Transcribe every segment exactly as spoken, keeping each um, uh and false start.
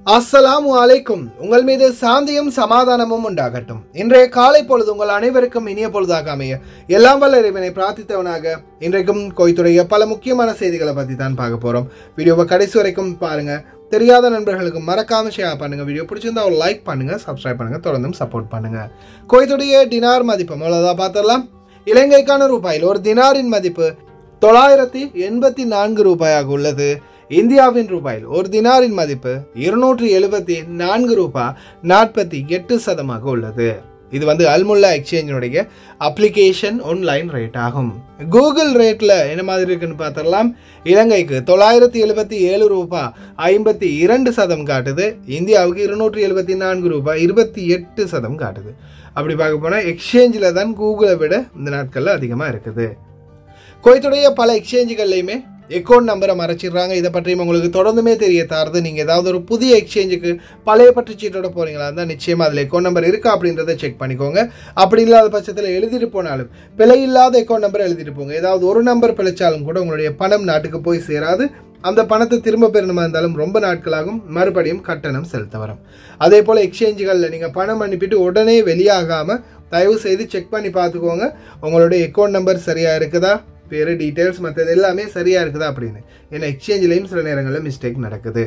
அஸ்ஸலாமு அலைக்கும். உங்கள் மீது சாந்தியும் சமாதானமும் உண்டாகட்டும். இன்றைய காலை பொழுது உங்கள் அனைவருக்கும் இனிய பொழுதாக அமைய எல்லாம் வல்ல இறைவனை பிரார்த்தித்தவனாக இன்றைக்கும் கோய்த்துடைய பல முக்கியமான செய்திகளை பற்றி தான் பார்க்க போகிறோம். வீடியோவை கடைசி வரைக்கும் பாருங்க. தெரியாத நண்பர்களுக்கு மறக்காம ஷேர் பண்ணுங்க. வீடியோ பிடிச்சிருந்தா ஒரு லைக் பண்ணுங்க, சப்ஸ்கிரைப் பண்ணுங்க, தொடர்ந்தும் சப்போர்ட் பண்ணுங்க. கோய்த்துடைய டினார் மதிப்பு அவ்வளோதான் பார்த்துடலாம். இலங்கைக்கான ரூபாயில் ஒரு தினாரின் மதிப்பு தொள்ளாயிரத்தி எண்பத்தி நான்கு ரூபாயாக உள்ளது. இந்தியாவின் ரூபாயில் ஒரு தினாரின் மதிப்பு இருநூற்றி எழுபத்தி நான்கு ரூபாய் நாற்பத்தி எட்டு சதமாக உள்ளது. இது வந்து அல்முல்லா எக்ஸ்சேஞ்சினுடைய அப்ளிகேஷன் ஆன்லைன் ரேட் ஆகும். கூகுள் ரேட்ல என்ன மாதிரி இருக்குன்னு பார்த்தரலாம். இலங்கைக்கு தொள்ளாயிரத்தி எழுபத்தி ஏழு ரூபாய் ஐம்பத்தி இரண்டு சதம் காட்டுது. இந்தியாவுக்கு இருநூற்றி எழுபத்தி நான்கு ரூபாய் இருபத்தி எட்டு சதம் காட்டுது. அப்படி பார்க்க போனா எக்ஸ்சேஞ்சில் தான் கூகுளை விட இந்த நாட்கள்ல அதிகமாக இருக்குது. கோயத்துடைய பல எக்ஸ்சேஞ்சுகள்லையுமே அக்கௌண்ட் நம்பரை மறைச்சிடுறாங்க. இதை பற்றியும் உங்களுக்கு தொடர்ந்துமே தெரிய தாருது. நீங்கள் ஏதாவது ஒரு புதிய எக்ஸ்சேஞ்சுக்கு பழைய பற்று சீட்டோட போறீங்களா இருந்தால் நிச்சயமாக அதில் அக்கௌண்ட் நம்பர் இருக்கா அப்படின்றத செக் பண்ணிக்கோங்க. அப்படி இல்லாத பட்சத்தில் எழுதிட்டு போனாலும் பிழை இல்லாத அக்கௌண்ட் நம்பர் எழுதிட்டு போங்க. ஏதாவது ஒரு நம்பர் பிழைச்சாலும் கூட உங்களுடைய பணம் நாட்டுக்கு போய் சேராது. அந்த பணத்தை திரும்ப பெறணுமா இருந்தாலும் ரொம்ப நாட்களாகும். மறுபடியும் கட்டணம் செலுத்த வரும். அதே போல் எக்ஸ்சேஞ்சுகளில் நீங்கள் பணம் அனுப்பிட்டு உடனே வெளியாகாமல் தயவு செய்து செக் பண்ணி பார்த்துக்கோங்க. உங்களுடைய அக்கௌண்ட் நம்பர் சரியாக இருக்குதா, பேரு, டீட்டெயில்ஸ் மற்றது எல்லாமே சரியா இருக்குதா அப்படின்னு. ஏன்னா எக்ஸ்சேஞ்சிலையும் சில நேரங்களில் மிஸ்டேக் நடக்குது.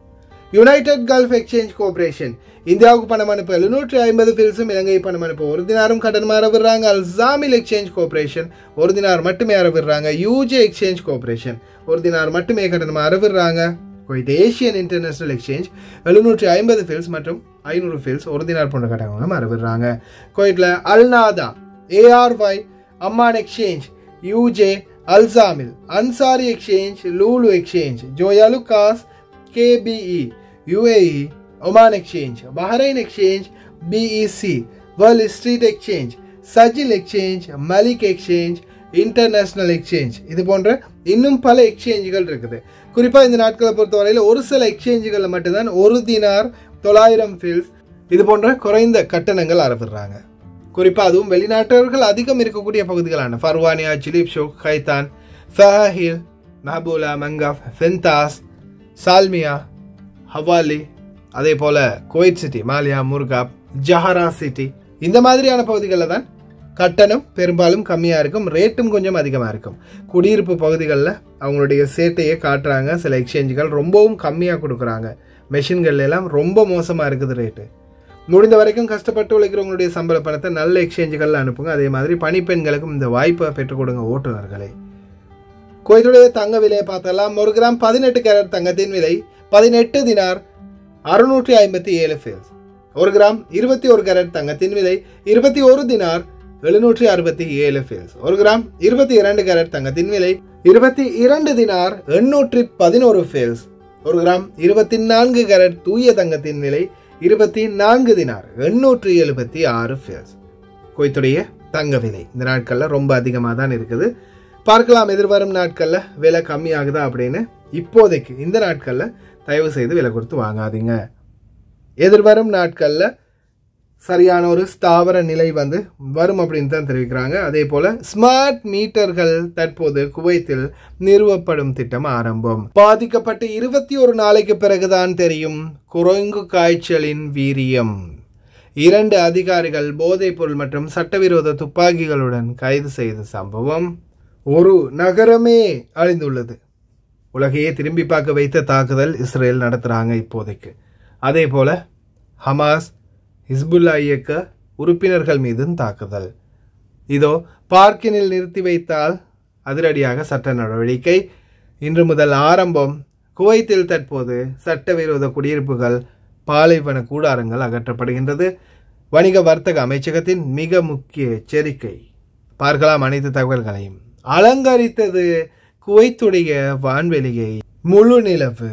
யுனைடெட் கல்ஃப் எக்ஸ்சேஞ்ச் கோஆபரேஷன் இந்தியாவுக்கு பணம் அனுப்ப எழுநூற்றி ஐம்பது ஃபில்ஸும் இலங்கை பணம் அனுப்ப ஒரு தினாரும் கட்டணமாக அறவிடுறாங்க. அல்சாமில் எக்ஸ்சேஞ்ச் கோஆபரேஷன் ஒரு தினார் மட்டுமே அறவிடுறாங்க. யூஜே எக்ஸ்சேஞ்ச் கோஆபரேஷன் ஒரு தினார் மட்டுமே கட்டணமாக அறவிடுறாங்க. குவைத் ஏஷியன் இன்டர்நேஷனல் எக்ஸ்சேஞ்ச் எழுநூற்றி ஐம்பது ஃபில்ஸ் மற்றும் ஐநூறு ஃபில்ஸ் ஒரு தினார் போன்ற கட்டணங்களும் அறவிடுறாங்க. குவைத்தில் Alnada, ARY, Amman exchange, UJ, Alsamil, Ansari exchange, Lulu exchange, Joyalukkas, KBE, UAE, Oman exchange, Bahrain exchange, BEC, world street exchange, Sajil exchange, Malik exchange, international exchange, இது போன்ற இன்னும் பல எக்ஸ்சேஞ்சுகள் இருக்குது. குறிப்பாக இந்த நாட்களை பொறுத்தவரையில் ஒரு சில எக்ஸ்சேஞ்சுகளில் மட்டும்தான் ஒரு தினார் தொள்ளாயிரம் ஃபில்ஸ் இது போன்ற குறைந்த கட்டணங்கள் அறவிடுறாங்க. குறிப்பாக அதுவும் வெளிநாட்டவர்கள் அதிகம் இருக்கக்கூடிய பகுதிகளான Farwaniya, Jleeb Shuyoukh, Khaitan, Fahaheel, Mahboula, Mangaf, Fintas, Salmiya, Hawally, அதே போல Kuwait city, Maliya, Mirqab, Jahra city, இந்த மாதிரியான பகுதிகளில் தான் கட்டணம் பெரும்பாலும் கம்மியாக இருக்கும். ரேட்டும் கொஞ்சம் அதிகமாக இருக்கும். குடியிருப்பு பகுதிகளில் அவங்களுடைய சேட்டையை காட்டுறாங்க. சில எக்ஸ்சேஞ்சுகள் ரொம்பவும் கம்மியாக கொடுக்குறாங்க. மெஷின்கள் எல்லாம் ரொம்ப மோசமாக இருக்குது ரேட்டு. முடிந்த வரைக்கும் கஷ்டப்பட்டு உழைக்கிறவங்களுடைய சம்பள பணத்தை நல்ல எக்ஸ்சேஞ்சுகளில் அனுப்புங்க. அதே மாதிரி பணிப்பெண்களுக்கும் இந்த வாய்ப்பை பெற்றுக் கொடுங்க ஓட்டுநர்களை. குவைத்துடைய தங்க விலையை பார்த்தலாம். ஒரு கிராம் பதினெட்டு கேரட் தங்கத்தின் விலை பதினெட்டு தினார் அறுநூற்றி ஐம்பத்தி ஏழு ஃபில்ஸ். ஒரு கிராம் இருபத்தி ஒரு கேரட் தங்கத்தின் விலை இருபத்தி ஒரு தினார் எழுநூற்றி அறுபத்தி ஏழு ஃபில்ஸ். ஒரு கிராம் இருபத்தி இரண்டு கேரட் தங்கத்தின் விலை இருபத்தி இரண்டு தினார் எண்ணூற்றி பதினோரு ஃபில்ஸ். ஒரு கிராம் இருபத்தி நான்கு கேரட் தூய தங்கத்தின் விலை இருபத்தி நான்கு தினார் எண்ணூற்றி எழுபத்தி ஆறு ஃபில்ஸ். குவைத்துடைய தங்க விலை இந்த நாட்களில் ரொம்ப அதிகமாக தான் இருக்குது. பார்க்கலாம் எதிர்வரும் நாட்களில் விலை கம்மியாகுதா அப்படின்னு. இப்போதைக்கு இந்த நாட்களில் தயவு செய்து விலை கொடுத்து வாங்காதீங்க. எதிர்வரும் நாட்களில் சரியான ஒரு ஸ்தாவர நிலை வந்து வரும் அப்படின்னு தான் தெரிவிக்கிறாங்க. அதே போல ஸ்மார்ட் மீட்டர்கள் தற்போது குவைத்தில் நிறுவப்படும் திட்டம் ஆரம்பம். பாதிக்கப்பட்டு இருபத்தி ஒரு நாளைக்கு பிறகுதான் தெரியும் குரங்கு காய்ச்சலின் வீரியம். இரண்டு அதிகாரிகள் போதைப் பொருள் மற்றும் சட்டவிரோத துப்பாக்கிகளுடன் கைது செய்த சம்பவம். ஒரு நகரமே அழிந்துள்ளது. உலகையே திரும்பி பார்க்க வைத்த தாக்குதல் இஸ்ரேல் நடத்துறாங்க இப்போதைக்கு. அதே போல ஹமாஸ், ஹிஸ்புல்லா இயக்க உறுப்பினர்கள் மீதும் தாக்குதல். இதோ பார்க்கினில் நிறுத்தி வைத்தால் அதிரடியாக சட்ட நடவடிக்கை இன்று முதல் ஆரம்பம். குவைத்தில் தற்போது சட்டவிரோத குடியிருப்புகள், பாலைவன கூடாரங்கள் அகற்றப்படுகின்றது. வணிக வர்த்தக அமைச்சகத்தின் மிக முக்கிய எச்சரிக்கை. பார்க்கலாம் அனைத்து தகவல்களையும். அலங்கரித்தது குவைத்துடைய வான்வெளியை முழு நிலவு.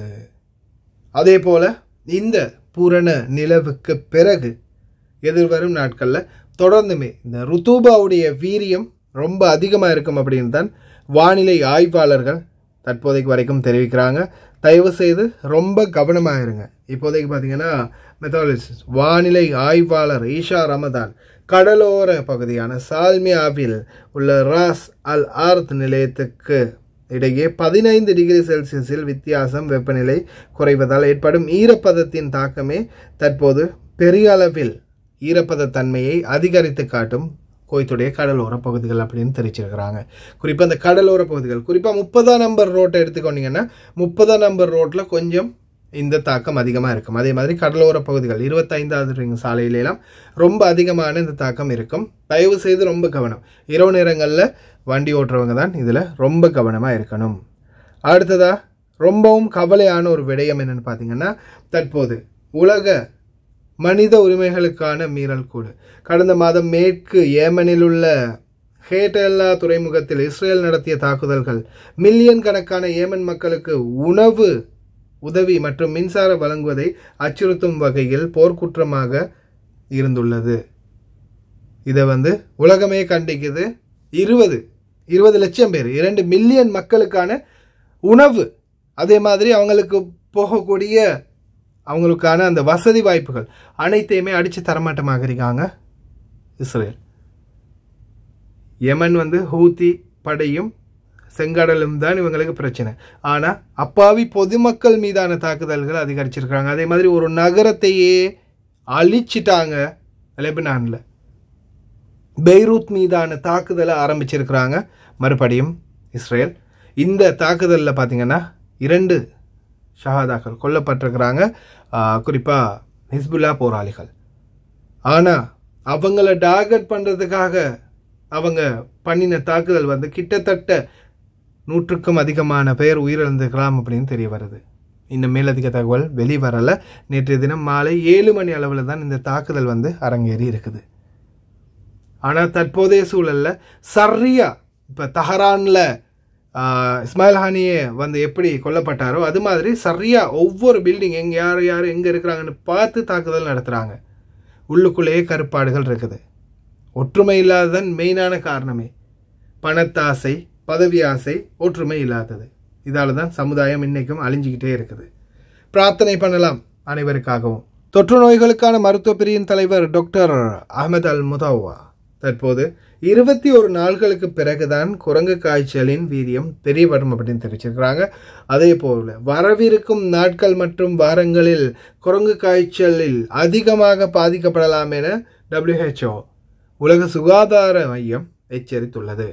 அதே போல இந்த பூரண நிலவுக்கு பிறகு எதிர்வரும் நாட்களில் தொடர்ந்துமே இந்த ருத்தூபாவுடைய வீரியம் ரொம்ப அதிகமாக இருக்கும் அப்படின்னு தான் வானிலை ஆய்வாளர்கள் தற்போதைக்கு வரைக்கும் தெரிவிக்கிறாங்க. தயவு செய்து ரொம்ப கவனமாக இருங்க. இப்போதைக்கு பார்த்தீங்கன்னா மெத்தாலஜிஸ்ட் வானிலை ஆய்வாளர் ஈஷா ரமதான் கடலோர பகுதியான சால்மியாவில் உள்ள ராஸ் அல் ஆர்த் நிலையத்துக்கு இடையே பதினைந்து டிகிரி செல்சியஸில் வித்தியாசம் வெப்பநிலை குறைவதால் ஏற்படும் ஈரப்பதத்தின் தாக்கமே தற்போது பெரிய அளவில் ஈரப்பத தன்மையை அதிகரித்து காட்டும் குவைத்துடைய கடலோர பகுதிகள் அப்படின்னு தெரிவிச்சிருக்கிறாங்க. குறிப்பாக அந்த கடலோர பகுதிகள், குறிப்பாக முப்பதாம் நம்பர் ரோட்டை எடுத்துக்கொண்டீங்கன்னா முப்பதாம் நம்பர் ரோட்டில் கொஞ்சம் இந்த தாக்கம் அதிகமாக இருக்கும். அதே மாதிரி கடலோர பகுதிகள் இருபத்தைந்தாவது ரிங் சாலையிலெல்லாம் ரொம்ப அதிகமான இந்த தாக்கம் இருக்கும். தயவு செய்து ரொம்ப கவனம். இரவு நேரங்களில் வண்டி ஓட்டுறவங்க தான் இதில் ரொம்ப கவனமாக இருக்கணும். அடுத்ததாக ரொம்பவும் கவலையான ஒரு விடயம் என்னென்னு பார்த்தீங்கன்னா, தற்போது உலக மனித உரிமைகளுக்கான மீறல் கூடு கடந்த மாதம் மேற்கு ஏமனில் உள்ள ஹேட்டல்லா துறைமுகத்தில் இஸ்ரேல் நடத்திய தாக்குதல்கள் மில்லியன் கணக்கான ஏமன் மக்களுக்கு உணவு உதவி மற்றும் மின்சாரம் வழங்குவதை அச்சுறுத்தும் வகையில் போர்க்குற்றமாக இருந்துள்ளது. இதை வந்து உலகமே கண்டிக்குது. இருபது இருபது லட்சம் பேர், இரண்டு மில்லியன் மக்களுக்கான உணவு, அதே மாதிரி அவங்களுக்கு போகக்கூடிய அவங்களுக்கான அந்த வசதி வாய்ப்புகள் அனைத்தையுமே அடித்து தரமாட்டமாக இருக்காங்க இஸ்ரேல். யமன் வந்து ஹூத்தி படையும் செங்கடலும் தான் இவங்களுக்கு பிரச்சனை. ஆனால் அப்பாவி பொதுமக்கள் மீதான தாக்குதல்கள் அதிகரிச்சிருக்கிறாங்க. அதே மாதிரி ஒரு நகரத்தையே அழிச்சிட்டாங்க லெபனானில். பெய்ரூத் மீதான தாக்குதலை ஆரம்பிச்சிருக்கிறாங்க மறுபடியும் இஸ்ரேல். இந்த தாக்குதலில் பார்த்திங்கன்னா இரண்டு ஷஹாதாக்கள் கொல்லப்பட்டிருக்கிறாங்க, குறிப்பாக ஹிஸ்புல்லா போராளிகள். ஆனால் அவங்கள டார்கெட் பண்ணுறதுக்காக அவங்க பண்ணின தாக்குதல் வந்து கிட்டத்தட்ட நூற்றுக்கும் அதிகமான பேர் உயிரிழந்திருக்கலாம் அப்படின்னு தெரிய வருது. இன்னும் மேலதிக தகவல் வெளிவரலை. நேற்றைய தினம் மாலை ஏழு மணி அளவில் தான் இந்த தாக்குதல் வந்து அரங்கேறி இருக்குது. ஆனால் தற்போதைய சூழலில் சரியா இப்போ தஹரானில் இஸ்மாயில் ஹானியே வந்து எப்படி கொல்லப்பட்டாரோ அது மாதிரி சரியா ஒவ்வொரு பில்டிங் எங்கே யார் யார் எங்கே இருக்கிறாங்கன்னு பார்த்து தாக்குதல் நடத்துகிறாங்க. உள்ளுக்குள்ளேயே கருப்பாடுகள் இருக்குது. ஒற்றுமை இல்லாததன் மெயினான காரணமே பணத்தாசை, பதவி ஆசை, ஒற்றுமை இல்லாதது. இதால் தான் சமுதாயம் இன்றைக்கும் அழிஞ்சிக்கிட்டே இருக்குது. பிரார்த்தனை பண்ணலாம் அனைவருக்காகவும். தொற்று நோய்களுக்கான மருத்துவ பிரிவின் தலைவர் டாக்டர் அஹமத் அல் முதாவா தற்போது இருபத்தி ஒரு நாள்களுக்கு பிறகுதான் குரங்கு காய்ச்சலின் வீரியம் தெரிய வரும் அப்படின்னு தெரிவிச்சிருக்கிறாங்க. அதே போல் வரவிருக்கும் நாட்கள் மற்றும் வாரங்களில் குரங்கு காய்ச்சலில் அதிகமாக பாதிக்கப்படலாம் என டபிள்யூஹெச்ஓ உலக சுகாதார மையம் எச்சரித்துள்ளது.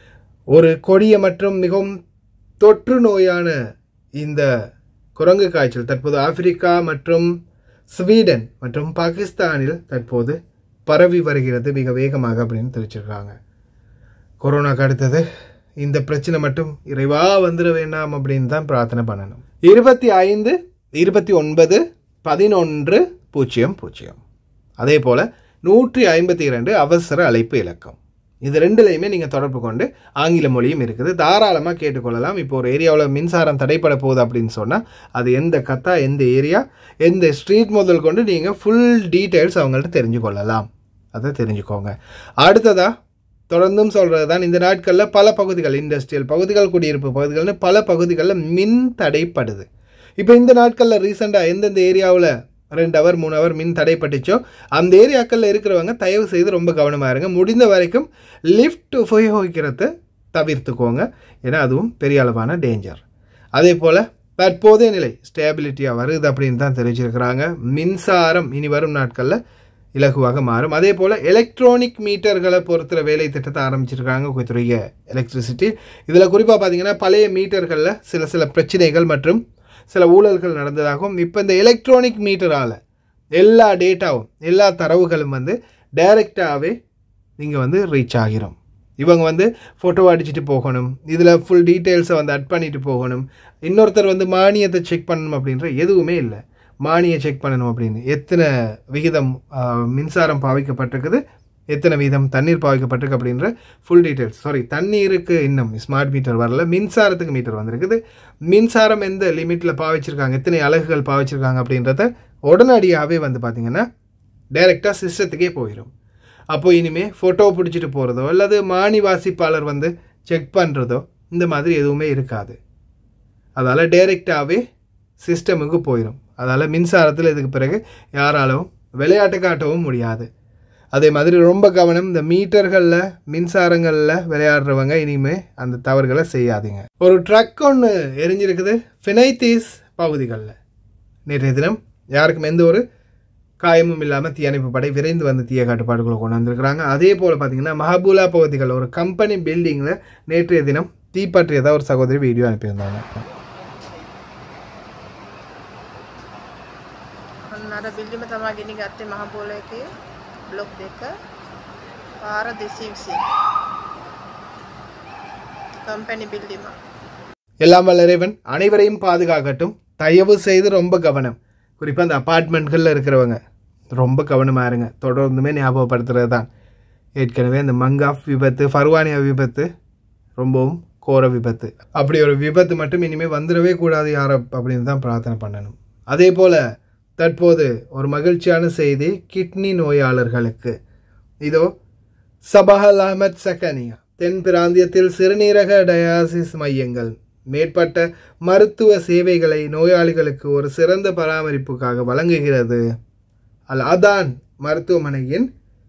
ஒரு கொடிய மற்றும் மிகவும் தொற்று நோயான இந்த குரங்கு காய்ச்சல் தற்போது ஆப்பிரிக்கா மற்றும் ஸ்வீடன் மற்றும் பாகிஸ்தானில் தற்போது பரவி வருகிறது மிக வேகமாக அப்படின்னு தெரிவிச்சிருக்காங்க. கொரோனாக்கு அடுத்தது இந்த பிரச்சனை மட்டும் இறைவா வந்துட வேண்டாம் அப்படின்னு தான் பிரார்த்தனை பண்ணணும். இருபத்தி ஐந்து இருபத்தி ஒன்பது பதினொன்று பூஜ்ஜியம் பூஜ்ஜியம் அதே போல் நூற்றி ஐம்பத்தி இரண்டு அவசர அழைப்பு இலக்கம். இது ரெண்டுலையுமே நீங்கள் தொடர்பு கொண்டு ஆங்கில மொழியும் இருக்குது, தாராளமாக கேட்டுக்கொள்ளலாம். இப்போ ஒரு ஏரியாவில் மின்சாரம் தடைப்பட போகுது அப்படின்னு சொன்னால் அது எந்த கத்தா, எந்த ஏரியா, எந்த ஸ்ட்ரீட் முதல் கொண்டு நீங்கள் ஃபுல் டீட்டெயில்ஸ் அவங்கள்ட்ட தெரிஞ்சு கொள்ளலாம். அதை தெரிஞ்சுக்கோங்க. அடுத்ததாக தொடர்ந்தும் சொல்கிறது தான், இந்த நாட்களில் பல பகுதிகள், இண்டஸ்ட்ரியல் பகுதிகள், குடியிருப்பு பகுதிகள்னு பல பகுதிகளில் மின் தடைப்படுது. இப்போ இந்த நாட்களில் ரீசெண்டாக எந்தெந்த ஏரியாவில் ரெண்டு ஹவர் மூணு ஹவர் மின் தடைப்பட்டுச்சோ அந்த ஏரியாக்களில் இருக்கிறவங்க தயவு செய்து ரொம்ப கவனமாக இருங்க. முடிந்த வரைக்கும் லிஃப்ட் உபயோகிக்கிறத தவிர்த்துக்கோங்க, ஏன்னா அதுவும் பெரிய அளவான டேஞ்சர். அதே போல் தற்போதைய நிலை ஸ்டேபிலிட்டியாக வருது அப்படின்னு தான் தெரிவிச்சிருக்கிறாங்க. மின்சாரம் இனி வரும் நாட்களில் இலகுவாக மாறும். அதே போல் எலக்ட்ரானிக் மீட்டர்களை பொறுத்துற வேலை திட்டத்தை ஆரம்பிச்சிருக்காங்க குவைத்துடைய எலக்ட்ரிசிட்டி. இதில் குறிப்பாக பார்த்தீங்கன்னா பழைய மீட்டர்களில் சில சில பிரச்சனைகள் மற்றும் சில ஊழல்கள் நடந்ததாகவும், இப்போ இந்த எலக்ட்ரானிக் மீட்டரால் எல்லா டேட்டாவும் எல்லா தரவுகளும் வந்து டைரெக்டாகவே நீங்கள் வந்து ரீச் ஆகிரும். இவங்க வந்து ஃபோட்டோ அடிச்சுட்டு போகணும், இதில் ஃபுல் டீட்டெயில்ஸை வந்து அட் பண்ணிட்டு போகணும், இன்னொருத்தர் வந்து மானியத்தை செக் பண்ணணும் அப்படின்ற எதுவுமே இல்லை. மானியம் செக் பண்ணணும் அப்படின்னு எத்தனை விகிதம் மின்சாரம் பாவிக்கப்பட்டிருக்குது, எத்தனை வீதம் தண்ணீர் பாவிக்கப்பட்டிருக்கு அப்படின்ற ஃபுல் டீட்டெயில்ஸ். சாரி, தண்ணீருக்கு இன்னும் ஸ்மார்ட் மீட்டர் வரல, மின்சாரத்துக்கு மீட்டர் வந்திருக்குது. மின்சாரம் எந்த லிமிட்டில் பாவிச்சிருக்காங்க, எத்தனை அலகுகள் பாவிச்சிருக்காங்க அப்படின்றத உடனடியாகவே வந்து பார்த்திங்கன்னா டைரெக்டாக சிஸ்டத்துக்கே போயிடும். அப்போது இனிமேல் ஃபோட்டோ பிடிச்சிட்டு போகிறதோ அல்லது மானி வாசிப்பாளர் வந்து செக் பண்ணுறதோ இந்த மாதிரி எதுவுமே இருக்காது. அதால் டைரெக்டாகவே சிஸ்டமுக்கு போயிடும். அதால் மின்சாரத்தில் இதுக்கு பிறகு யாராலும் விளையாட்டு காட்டவும் முடியாது. அதே மாதிரி ரொம்ப கவனம், இந்த மீட்டர்களில் மின்சாரங்களில் விளையாடுறவங்க இனிமேல் அந்த தவறுகளை செய்யாதீங்க. ஒரு ட்ரக் ஒன்று எரிஞ்சிருக்குது ஃபினைத்தீஸ் பகுதிகளில். நேற்றைய தினம் யாருக்கும் எந்த ஒரு காயமும் இல்லாமல் தீயணைப்பு படை விரைந்து வந்து தீய கட்டுப்பாடுகளை கொண்டு வந்திருக்கிறாங்க. அதே போல் பார்த்திங்கன்னா மஹபூலா பகுதிகளில் ஒரு கம்பெனி பில்டிங்கில் நேற்றைய தினம் தீப்பற்றியதாக ஒரு சகோதரி வீடியோ அனுப்பியிருந்தாங்க. අර බිල්ඩිම තමයි ගෙනි ගත්තේ මහබෝලයකේ බ්ලොක් දෙක පාර දෙසිය විසි கம்பெனி பில்டிங். எல்லாம் வல்ல இறைவன் அனைவரையும் பாதுகாக்கட்டும். தயவு செய்து ரொம்ப கவனம், குறிப்பாக அந்த அப்பார்ட்மெண்ட்களில் இருக்கிறவங்க ரொம்ப கவனமாக இருங்க. தொடர்ந்துமே ஞாபகப்படுத்துறது தான். ஏற்கனவே இந்த மங்காஃப் விபத்து, ஃபர்வானியா விபத்து ரொம்பவும் கோர விபத்து. அப்படி ஒரு விபத்து மட்டும் இனிமேல் வந்துடவே கூடாது யாரை அப்படின்னு தான் பிரார்த்தனை பண்ணணும். அதே போல் தற்போது ஒரு மகிழ்ச்சியான செய்தி கிட்னி நோயாளர்களுக்கு. இதோ சபஹல் அஹமத் சக்கனியா தென் பிராந்தியத்தில் சிறுநீரக டயாலிசிஸ் மையங்கள் மேற்பட்ட மருத்துவ சேவைகளை நோயாளிகளுக்கு ஒரு சிறந்த பராமரிப்புக்காக வழங்குகிறது. அல் அதான் மருத்துவமனையின்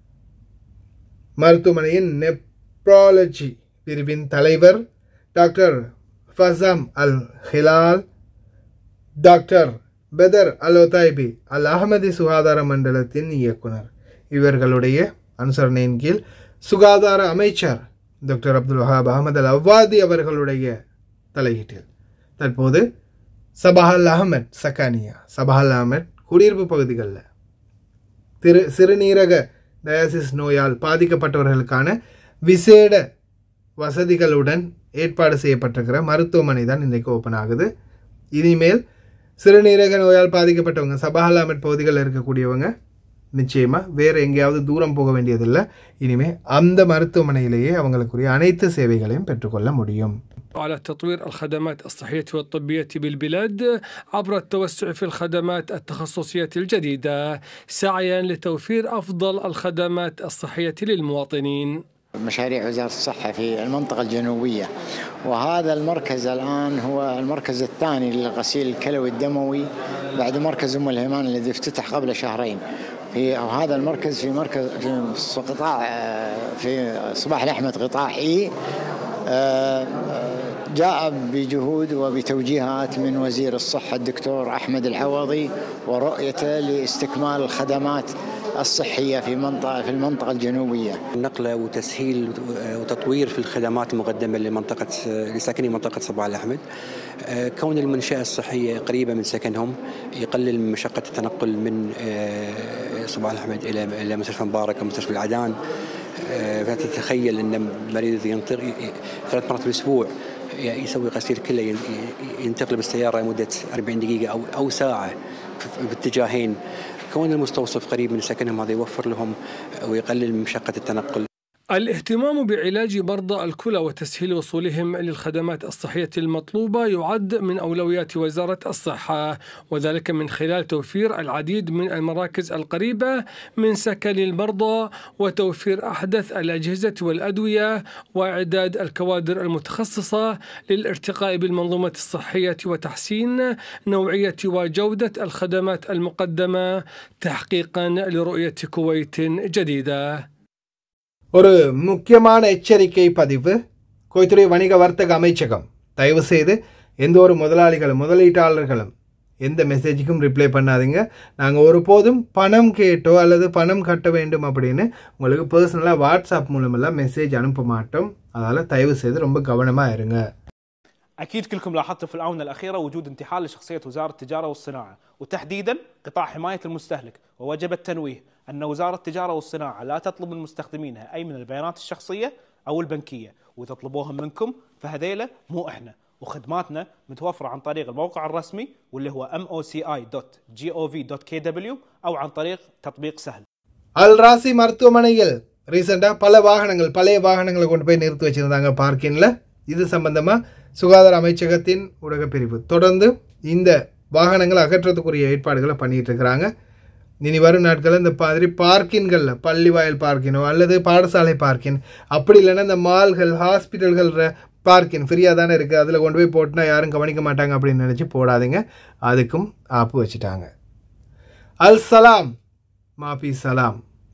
மருத்துவமனையின் நெப்ராலஜி பிரிவின் தலைவர் doctor Fasam Al Hilal, doctor Bader Al Otaibi Al Ahmadi சுகாதார மண்டலத்தின் இயக்குனர் இவர்களுடைய அனுசரணையின் கீழ் சுகாதார அமைச்சர் doctor Abdul Wahab Ahmad Al Awadhi அவர்களுடைய தலையீட்டில் தற்போது சபஹல் அஹமத் சக்கானியா சபஹல் அஹமத் குடியிருப்பு பகுதிகளில் திரு சிறுநீரக டயாலிசிஸ் நோயால் பாதிக்கப்பட்டவர்களுக்கான விசேட வசதிகளுடன் ஏற்பாடு செய்யப்பட்டிருக்கிற மருத்துவமனை தான் இன்றைக்கு ஓப்பன் ஆகுது. இனிமேல் சிறுநீரக நோயால் பாதிக்கப்பட்டவங்க சபஹல் அஹமத் பகுதிகளில் இருக்கக்கூடியவங்க நிச்சயமாக வேறு எங்கேயாவது தூரம் போக வேண்டியதில்லை. இனிமேல் அந்த மருத்துவமனையிலேயே அவங்களுக்குரிய அனைத்து சேவைகளையும் பெற்றுக்கொள்ள முடியும். على تطوير الخدمات الصحية والطبية بالبلاد عبر التوسع في الخدمات التخصصية الجديدة سعيا لتوفير أفضل الخدمات الصحية للمواطنين. مشاريع وزارة الصحة في المنطقة الجنوبية، وهذا المركز الآن هو المركز الثاني للغسيل الكلوي الدموي بعد مركز أم الهيمان الذي افتتح قبل شهرين. في هذا المركز في مركز في قطاع في صباح الأحمد قطاع إي جاء بجهود وبتوجيهات من وزير الصحة الدكتور أحمد العوضي ورؤيته لاستكمال الخدمات الصحية في منطقة في المنطقة الجنوبية. نقل وتسهيل وتطوير في الخدمات المقدمة لمنطقة لساكني منطقة صباح الأحمد. كون المنشأة الصحية قريبة من سكنهم يقلل من مشقة التنقل من صباح الأحمد إلى إلى مستشفى مبارك ومستشفى العدان. فتتخيل أن المريض ينطق ثلاث مرات بالأسبوع يسوي غسيل كله ينتقل بالسيارة لمدة أربعين دقيقة أو أو ساعة باتجاهين. كون المستوصف قريب من سكنهم هذا يوفر لهم ويقلل من مشقة التنقل. الاهتمام بعلاج مرضى الكلى وتسهيل وصولهم للخدمات الصحية المطلوبة يعد من أولويات وزارة الصحة، وذلك من خلال توفير العديد من المراكز القريبة من سكن المرضى وتوفير أحدث الأجهزة والأدوية وإعداد الكوادر المتخصصة للارتقاء بالمنظومة الصحية وتحسين نوعية وجودة الخدمات المقدمة تحقيقا لرؤية كويت جديدة. ஒரு முக்கியமான எச்சரிக்கை பதிவு. குவைத்துடைய வணிக வர்த்தக அமைச்சகம் தயவு செய்து எந்த ஒரு முதலாளிகளும் முதலீட்டாளர்களும் எந்த மெசேஜுக்கும் ரிப்ளை பண்ணாதீங்க. நாங்கள் ஒருபோதும் பணம் கேட்டோ அல்லது பணம் கட்ட வேண்டும் அப்படின்னு உங்களுக்கு பர்சனலாக வாட்ஸ்அப் மூலமெல்லாம் மெசேஜ் அனுப்ப மாட்டோம். அதனால் தயவு செய்து ரொம்ப கவனமாக இருங்க. أكيد كلكم لاحظتوا في الآونة الأخيرة وجود انتحال لشخصية وزارة التجارة والصناعة وتحديدا قطاع حماية المستهلك، ووجب التنويه أن وزارة التجارة والصناعة لا تطلب من مستخدمينها أي من البيانات الشخصية أو البنكية، وتطلبوها منكم فهذيلا مو إحنا، وخدماتنا متوفرة عن طريق الموقع الرسمي واللي هو m o c i dot gov dot k w أو عن طريق تطبيق سهل. அல் ராசி மருத்துவமனையில் ரீசெண்டாக பல வாகனங்கள் பழைய வாகனங்களை கொண்டு போய் நிறுத்தி வச்சுருந்தாங்க பார்க்கிங்கில். இது சம்பந்தமாக சுகாதார அமைச்சகத்தின் ஊடக பிரிவு தொடர்ந்து இந்த வாகனங்கள் அகற்றத்துக்குரிய ஏற்பாடுகளை பண்ணிகிட்டு இருக்கிறாங்க. இனி வரும் நாட்களில் இந்த மாதிரி பார்க்கின்களில் பள்ளி வாயில் பார்க்கினோ அல்லது பாடசாலை பார்க்கின் அப்படி இல்லைன்னா இந்த மால்கள் ஹாஸ்பிட்டல்கள் பார்க்கின் ஃப்ரீயாக தானே இருக்குது, அதில் கொண்டு போய் போட்டுனா யாரும் கவனிக்க மாட்டாங்க அப்படின்னு நினச்சி போடாதீங்க. அதுக்கும் ஆப்பு வச்சுட்டாங்க. அல் சலாம் மாபி சலாம்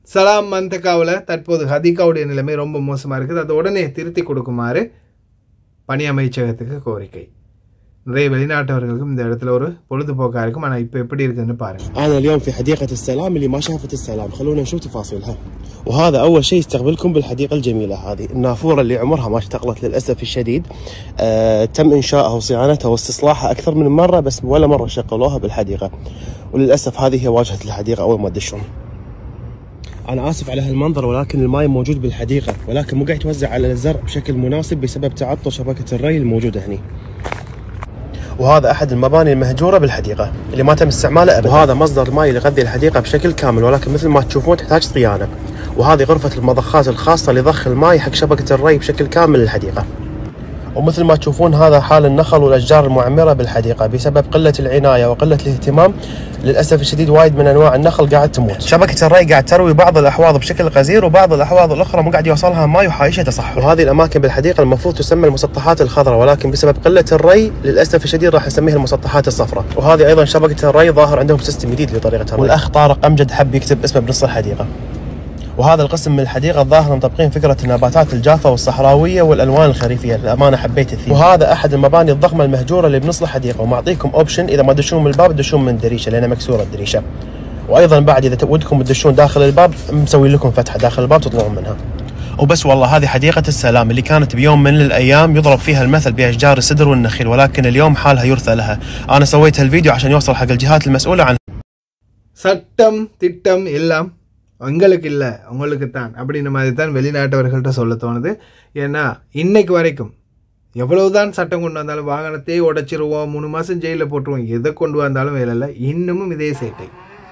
சலாம் மந்தகாவில் தற்போது ஹதீகாவுடைய நிலைமை ரொம்ப மோசமாக இருக்குது. அதை உடனே திருத்தி கொடுக்குமாறு பணி அமைச்சகத்துக்கு கோரிக்கை. நிறைய வெளிநாட்டவர்களுக்கும் இந்த இடத்துல ஒரு பொழுதுபோக்கா இருக்கும். ஆனா இப்போ எப்படி இருக்குன்னு பாருங்க. انا اليوم في حديقه السلام اللي ما شافت السلام، خلونا نشوف تفاصيلها. وهذا اول شيء يستقبلكم بالحديقه الجميله هذه، النافوره اللي عمرها ما اشتغلت للاسف الشديد. آه تم انشائها وصيانتها واستصلاحها اكثر من مره بس ولا مره شغلوها بالحديقه. وللاسف هذه هي واجهه الحديقه اول ما تدشون. انا اسف على هالمنظر ولكن الماي موجود بالحديقه ولكن مو قاعد يتوزع على الزرع بشكل مناسب بسبب تعطل شبكه الري الموجوده هنا. وهذا أحد المباني المهجورة بالحديقة اللي ما تم استعماله أبدا. وهذا مصدر الماء اللي يغذي الحديقة بشكل كامل ولكن مثل ما تشوفون تحتاج صيانة. وهذه غرفة المضخات الخاصة لضخ الماء حق شبكة الري بشكل كامل للحديقة. ومثل ما تشوفون هذا حال النخل والأشجار المعمرة بالحديقة بسبب قلة العناية وقلة الاهتمام. للأسف الشديد وايد من أنواع النخل قاعد تموت. شبكة الري قاعد تروي بعض الأحواض بشكل غزير وبعض الأحواض الأخرى مو قاعد يوصلها ماء وحايشة تصحر. وهذه الأماكن بالحديقة المفروض تسمى المسطحات الخضراء ولكن بسبب قلة الري للأسف الشديد راح نسميها المسطحات الصفراء. وهذه أيضا شبكة الري ظاهر عندهم سيستم جديد لطريقة الري. والأخ طارق أمجد حب يكتب اسمه بنص الحديقة. وهذا القسم من الحديقة الظاهر مطبقين فكرة النباتات الجافة والصحراوية والألوان الخريفية. للأمانة حبيت الثيم. وهذا أحد المباني الضخمة المهجورة اللي بنص الحديقة ومعطيكم أوبشن إذا ما تدشون من الباب تدشون من الدريشة لأنها مكسورة الدريشة. وأيضا بعد إذا ودكم تدشون داخل الباب مسوي لكم فتحة داخل الباب تطلعون منها. وبس والله هذه حديقة السلام اللي كانت بيوم من الأيام يضرب فيها المثل بأشجار السدر والنخيل ولكن اليوم حالها يرثى لها. أنا سويت هالفيديو عشان يوصل حق الجهات المسؤولة عن சட்டம் திட்டம் எல்லாம் எங்களுக்கு இல்லை உங்களுக்கு தான் அப்படின்ற மாதிரி தான் வெளிநாட்டவர்கள்ட்ட சொல்ல தோணுது. ஏன்னா இன்னைக்கு வரைக்கும் எவ்வளவுதான் சட்டம் கொண்டு வந்தாலும் வாகனத்தையே உடைச்சிருவோம், மூணு மாதம் ஜெயிலில் போட்டுருவோம், எதை கொண்டு வந்தாலும் வேலை இல்லை, இன்னமும் இதே சேட்டை.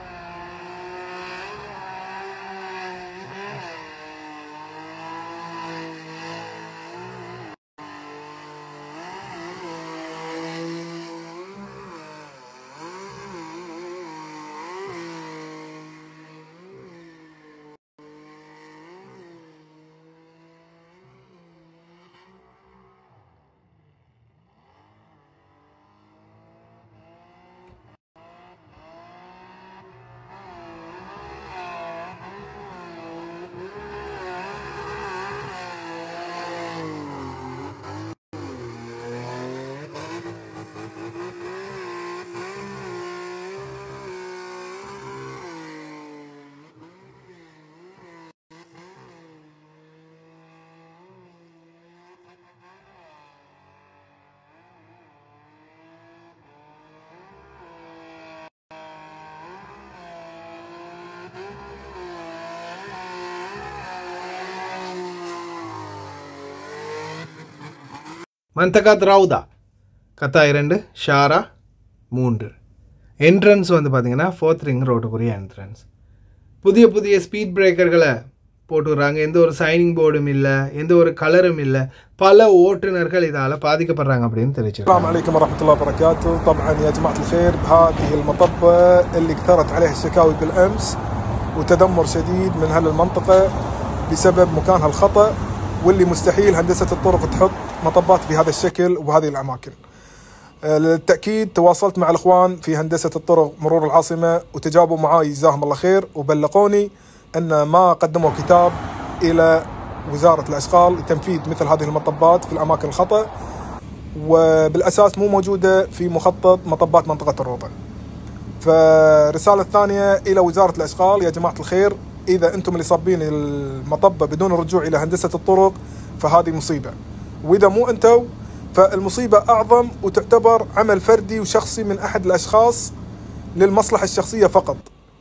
மந்தகாத் ரவுதா கத்தா இரண்டு ஷாரா மூன்று. என்ட்ரன்ஸ் வந்து பார்த்திங்கன்னா ஃபோர்த் ரிங் ரோட்டுக்குரிய என்ட்ரன்ஸ். புதிய புதிய ஸ்பீட் பிரேக்கர்களை போட்டுடுறாங்க. எந்த ஒரு சைனிங் போர்டும் இல்லை, எந்த ஒரு கலரும் இல்லை. பல ஓட்டுநர்கள் இதால் பாதிக்கப்படுறாங்க அப்படின்னு தெரிவிச்சிருக்காங்க. السلام عليكم ورحمة الله وبركاته. طبعا يا جماعة الخير بهذه المطبة اللي كثرت عليها الشكاوي بالأمس وتدمر شديد من هالمنطقة بسبب مكانها الخطأ واللي مستحيل هندسة الطرق تحط مطبات بهذا الشكل وبهذه الأماكن. للتأكيد تواصلت مع الأخوان في هندسة الطرق مرور العاصمة وتجاوبوا معاي جزاهم الله خير وبلغوني أن ما قدموا كتاب إلى وزارة الأشغال لتنفيذ مثل هذه المطبات في الأماكن الخطأ وبالأساس مو موجودة في مخطط مطبات منطقة الروضة. فرسالة ثانية إلى وزارة الأشغال يا جماعة الخير، إذا أنتم اللي صابين المطبة بدون الرجوع إلى هندسة الطرق فهذه مصيبة، وإذا مو أنتو فالمصيبة أعظم وتعتبر عمل فردي وشخصي من أحد الأشخاص للمصلحة الشخصية فقط.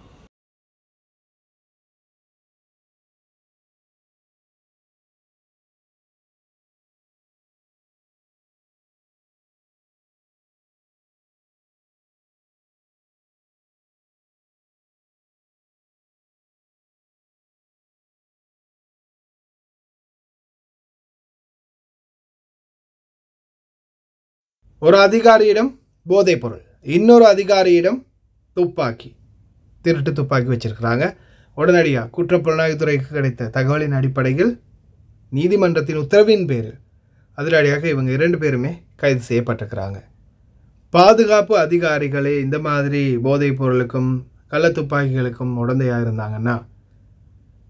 ஒரு அதிகாரியிடம் போதைப் பொருள், இன்னொரு அதிகாரியிடம் துப்பாக்கி, திருட்டு துப்பாக்கி வச்சிருக்கிறாங்க. உடனடியாக குற்றப்புலனாய்வுத்துறைக்கு கிடைத்த தகவலின் அடிப்படையில் நீதிமன்றத்தின் உத்தரவின் பேரில் அதிரடியாக இவங்க இரண்டு பேருமே கைது செய்யப்பட்டிருக்கிறாங்க. பாதுகாப்பு அதிகாரிகளே இந்த மாதிரி போதைப் பொருளுக்கும் கள்ள துப்பாக்கிகளுக்கும் உடந்தையாக இருந்தாங்கன்னா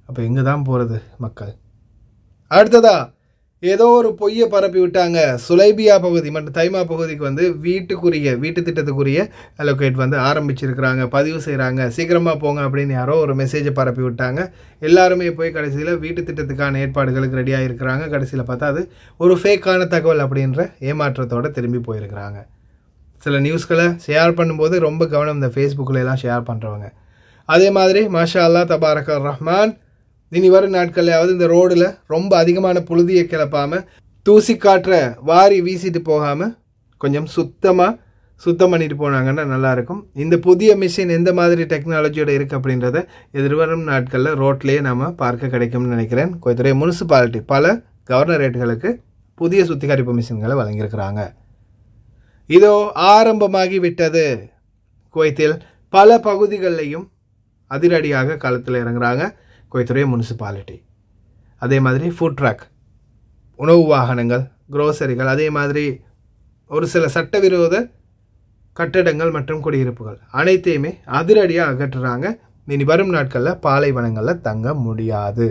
அப்போ எங்கே தான் போகிறது மக்கள்? அடுத்ததா ஏதோ ஒரு பொய்யை பரப்பி விட்டாங்க. சுலைபியா பகுதி மற்றும் தைமா பகுதிக்கு வந்து வீட்டுக்குரிய வீட்டு திட்டத்துக்குரிய அலோகேட் வந்து ஆரம்பிச்சிருக்கிறாங்க, பதிவு செய்கிறாங்க, சீக்கிரமாக போங்க அப்படின்னு யாரோ ஒரு மெசேஜை பரப்பி விட்டாங்க. எல்லாருமே போய் கடைசியில் வீட்டு திட்டத்துக்கான ஏற்பாடுகளுக்கு ரெடியாக இருக்கிறாங்க. கடைசியில் பார்த்தா அது ஒரு ஃபேக்கான தகவல் அப்படின்ற ஏமாற்றத்தோடு திரும்பி போயிருக்கிறாங்க. சில நியூஸ்களை ஷேர் பண்ணும்போது ரொம்ப கவனம் இந்த ஃபேஸ்புக்கில் எல்லாம் ஷேர் பண்ணுறவங்க. அதே மாதிரி மாஷா அல்லா தபாரக ரஹ்மான், இனி வரும் நாட்களையாவது இந்த ரோடில் ரொம்ப அதிகமான புழுதியை கிளப்பாமல் தூசி காற்ற வாரி வீசிட்டு போகாமல் கொஞ்சம் சுத்தமாக சுத்தம் பண்ணிட்டு போனாங்கன்னா நல்லாயிருக்கும். இந்த புதிய மிஷின் எந்த மாதிரி டெக்னாலஜியோடு இருக்குது அப்படின்றத எதிர்வரும் நாட்களில் ரோட்லேயே நம்ம பார்க்க கிடைக்கும்னு நினைக்கிறேன். கோயத்துறை முனிசிபாலிட்டி பல கவர்னரேட்டுகளுக்கு புதிய சுத்திகரிப்பு மிஷின்களை வழங்கியிருக்கிறாங்க. இதோ ஆரம்பமாகி விட்டது. குவைத்தில் பல பகுதிகளிலையும் அதிரடியாக களத்தில் இறங்குறாங்க கோயத்துறை முனிசிபாலிட்டி. அதே மாதிரி ஃபுட் ட்ரக், உணவு வாகனங்கள், குரோசரிகள், அதே மாதிரி ஒரு சில சட்டவிரோத கட்டடங்கள் மற்றும் குடியிருப்புகள் அனைத்தையுமே அதிரடியாக அகற்றுறாங்க. இனி வரும் நாட்களில் பாலைவனங்களில் தங்க முடியாது.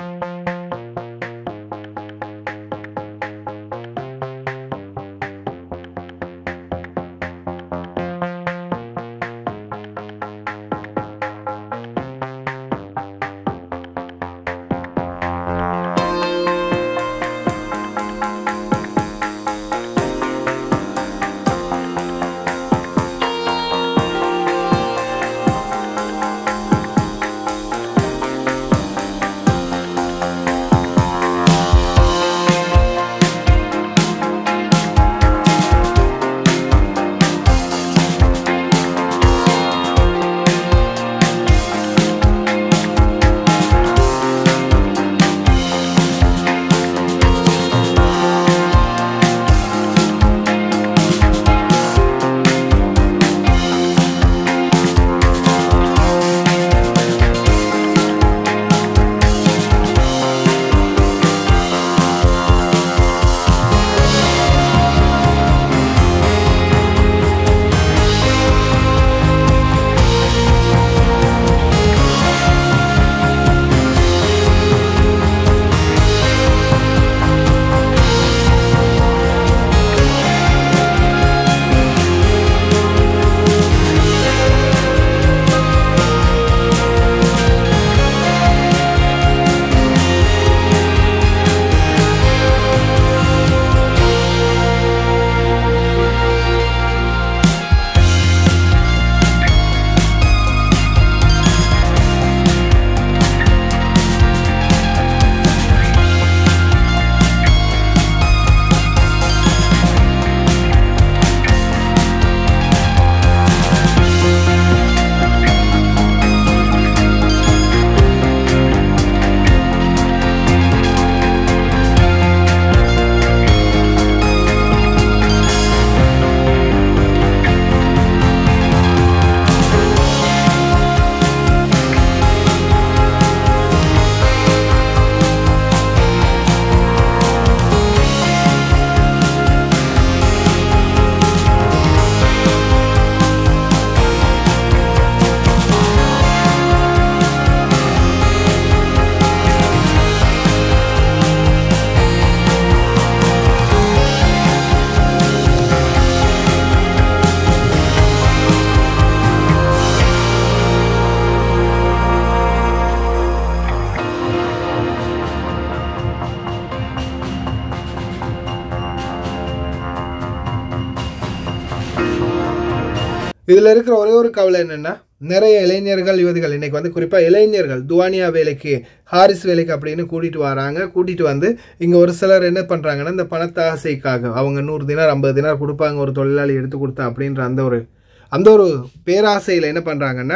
இதில் இருக்கிற ஒரே ஒரு கவலை என்னென்னா, நிறைய இளைஞர்கள் யுவதிகள் இன்றைக்கி வந்து குறிப்பாக இளைஞர்கள் துவானியா வேலைக்கு, ஹாரிஸ் வேலைக்கு அப்படின்னு கூட்டிகிட்டு வராங்க. கூட்டிகிட்டு வந்து இங்கே ஒரு சிலர் என்ன பண்ணுறாங்கன்னா, இந்த பணத்தாசைக்காக அவங்க நூறு தினார் ஐம்பது தினார் கொடுப்பாங்க ஒரு தொழிலாளி எடுத்து கொடுத்தா அப்படின்ற அந்த ஒரு அந்த ஒரு பேராசையில் என்ன பண்ணுறாங்கன்னா,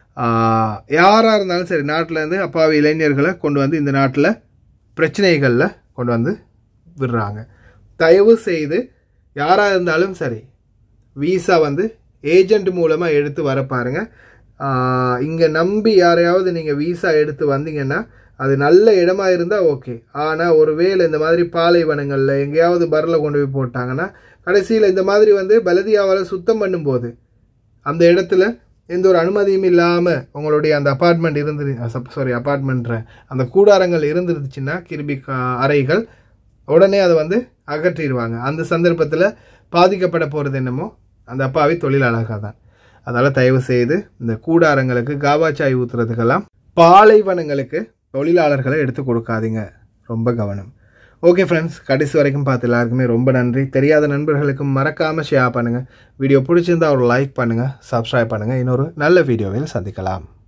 யாராக இருந்தாலும் சரி நாட்டிலேருந்து அப்பாவி இளைஞர்களை கொண்டு வந்து இந்த நாட்டில் பிரச்சனைகளில் கொண்டு வந்து விடுறாங்க. தயவு செய்து யாராக இருந்தாலும் சரி வீசா வந்து ஏஜென்ட் மூலமாக எடுத்து வர பாருங்கள். இங்கே நம்பி யாரையாவது நீங்கள் வீசா எடுத்து வந்தீங்கன்னா அது நல்ல இடமா இருந்தால் ஓகே. ஆனால் ஒருவேளை இந்த மாதிரி பாலைவனங்களில் எங்கேயாவது பரில் கொண்டு போய் போட்டாங்கன்னா கடைசியில் இந்த மாதிரி வந்து பலதியாவால் சுத்தம் பண்ணும்போது அந்த இடத்துல எந்த ஒரு அனுமதியும் இல்லாமல் உங்களுடைய அந்த அப்பார்ட்மெண்ட் இருந்து சாரி அப்பார்ட்மெண்ட்ற அந்த கூடாரங்கள் இருந்துருச்சுன்னா கிருமி அறைகள் உடனே அதை வந்து அகற்றிடுவாங்க. அந்த சந்தர்ப்பத்தில் பாதிக்கப்பட போகிறது என்னமோ அந்த அப்பாவி தொழிலாளர்கள் தான். அதனால் தயவு செய்து இந்த கூடாரங்களுக்கு காவாச்சாய் ஊற்றுறதுக்கெல்லாம் பாலைவனங்களுக்கு தொழிலாளர்களை எடுத்து கொடுக்காதீங்க. ரொம்ப கவனம். ஓகே ஃப்ரெண்ட்ஸ், கடைசி வரைக்கும் பார்த்து எல்லாருக்குமே ரொம்ப நன்றி. தெரியாத நண்பர்களுக்கும் மறக்காமல் ஷேர் பண்ணுங்கள். வீடியோ பிடிச்சிருந்தால் ஒரு லைக் பண்ணுங்கள், சப்ஸ்கிரைப் பண்ணுங்கள். இன்னொரு நல்ல வீடியோவில் சந்திக்கலாம்.